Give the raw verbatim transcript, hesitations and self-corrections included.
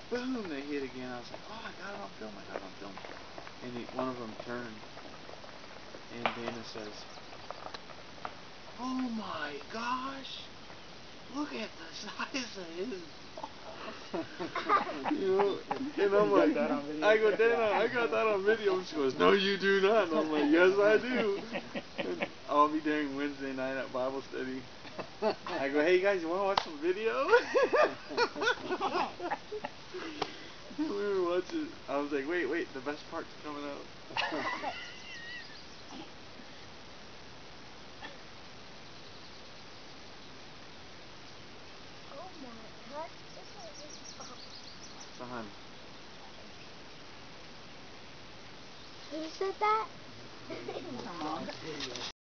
boom, they hit again. I was like, oh, I got it on film, I got it on film. And he, one of them turned, and Dana says, oh my gosh, look at the size of his balls. You know, and I'm You like, got that on video? I go, Dana, I got that on video. And she goes, no, you do not. And I'm like, yes, I do. And I'll be during Wednesday night at Bible study. I go, hey guys, you want to watch some video? We were watching. I was like, wait, wait, the best part's coming up. Son. Who said that?